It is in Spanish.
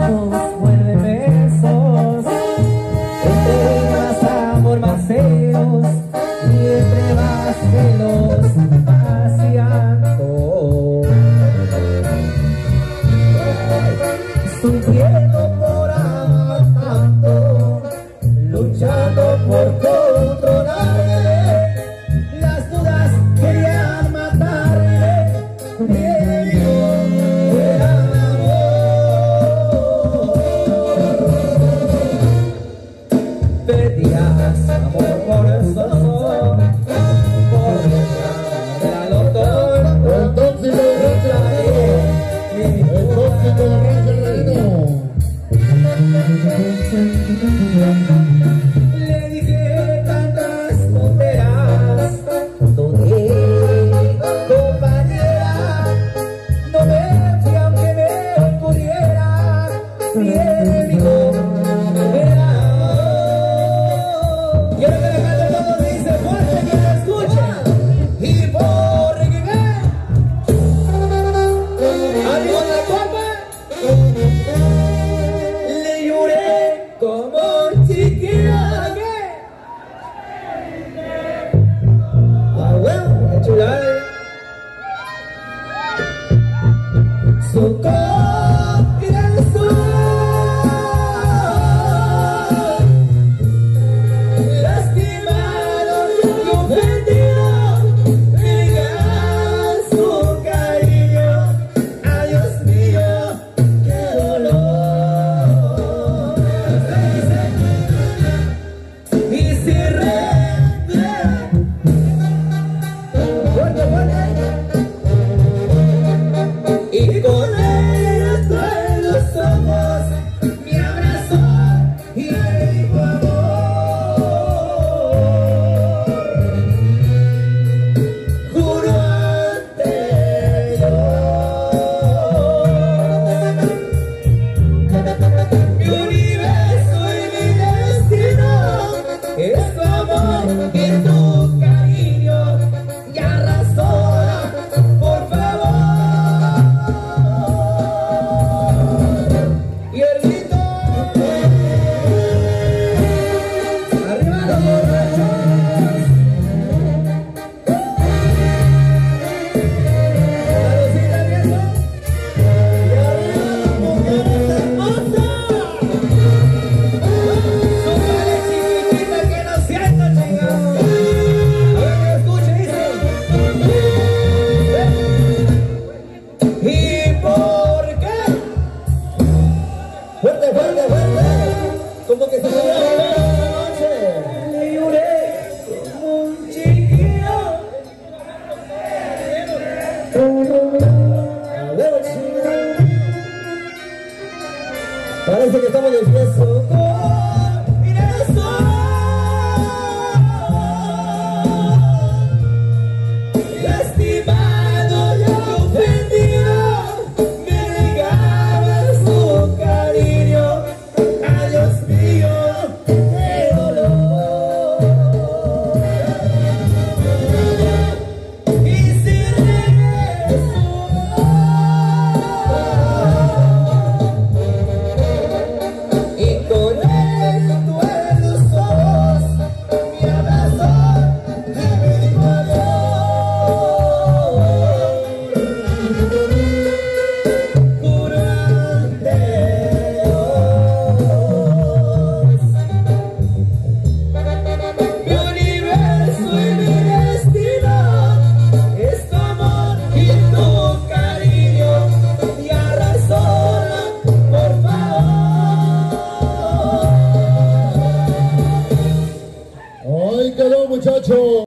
besos, muerde besos. Entre más amor, más celos, y entre más celos, más llanto. Sufriendo por amar tanto, luchando por controlarle, las dudas querían matarle, el amor. Pedías amor por eso, por el doctor, El tóxico le dije tantas tonteras, compañera, no me fui aunque me ocurriera, mi enemigo era amor. Y ahora que la canta todos dice fuerte que la escuchen, y porque amigo de la copa, le lloré como un chiquillo. Ah, bueno, qué chulada. Su corazón lastimado y ofendido, me negaba su cariño. Ay, Dios mío, qué dolor. Y si y con esto en los ojos me abrazó y me dijo amor. Juro ante Dios, mi universo y mi destino es tu amor y tu cariño. Ya razona, por favor. Y el grito, arriba los borrachos, la lucita viendo, y arriba las mujeres hermosas, súbale chiquitita que no sienta chingado. A ver que escuche, dice, ¿y por qué? Fuerte, fuerte, fuerte, como que se fuera la noche. Le lloré como un chiquillo. A ver, chico. Parece que estamos de fiesta. Mira eso. Lastimado y ofendido, me negaba su cariño. Ay, Dios mío, qué dolor. Y si regreso y con esto en los ojos me abrazó y me dijo adiós. Juro ante Dios, mi universo y mi destino es tu amor y tu cariño. Ya razona, por favor. Ahí quedó, muchacho.